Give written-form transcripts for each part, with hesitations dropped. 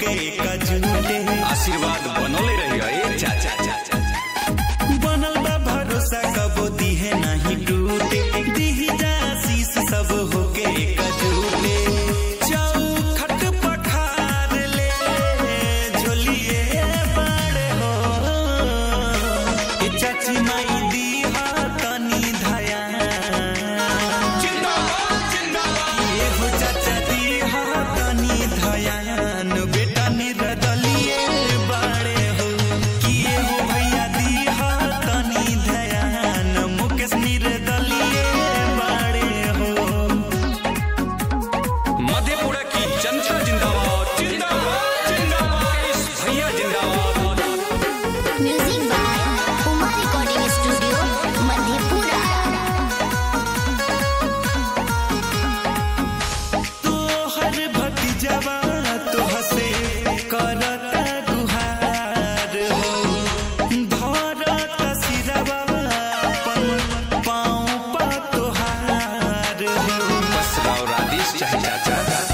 होके कजूटे आशीर्वाद बनले रही चाचा बनल बा भरोसा कबो दिहे नहीं टूटे दिही जा आशीष सब होके कजूटे चौखट पखार ले झोलिए बड़े हो चाची माई दी तनी धया ये हो चाचा दी तनी धयान बेटा निरदलिए बड़े हो किए हो भैया दी तनी धयान मुकेश निरदलिए बड़े हो। मधेपुरा की जनता जिंदाबाद जिंदाबाद जिंदाबाद भैया जिंदाबाद। Music by Uma recording studio Madhepura. तो हर भतीजवा तो हसे करता गुहार हो धरत सिरवा अपन पाँव पा तोहार हो बस राव आदेश चाहे चाचा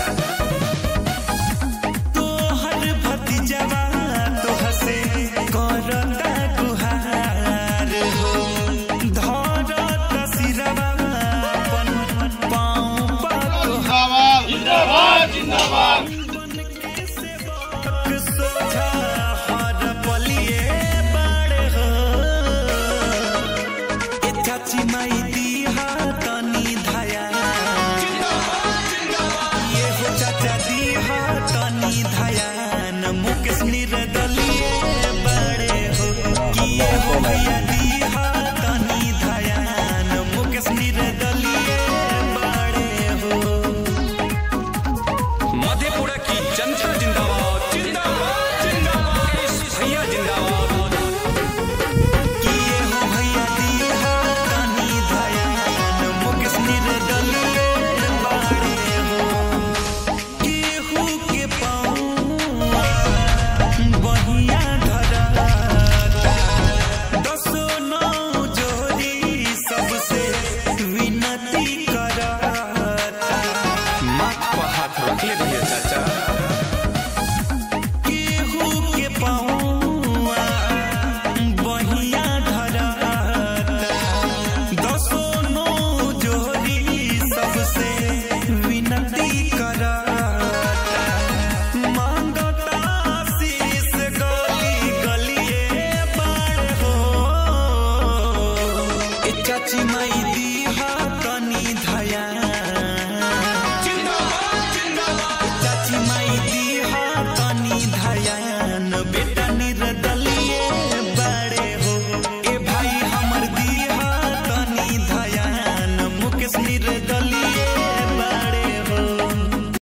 तो हर भतीजवा तो हसे करता गुहार हो धरत सिरवा अपन पाँव पा तोहार सोझा हर पलिए बड़े हो ए चाची माई दी तनी धया ये हो चाचा दी तनी धयान मुकेश निरदलिए बड़े हो किए हो भैया दी तनी धयान मुकेश निरदलिए बड़े हो। मधेपुरा की जनता जिंदाबाद जिंदाबाद जिंदाबाद भैया जिंदाबाद। किए हो भैया दी तनी धयान मुकेश निरदलिए बड़े हो केहू के पाँव बहिया धरता दसो नौ जोड़ी सबसे विनती करता माथ पर हाथ रख ले भैया चाचा केहू के पाँव बहिया धरता दसो नौ जोड़ी सबसे विनती करता मांगता आशीष गली गलिए बाड़ हो ए चाची माई दी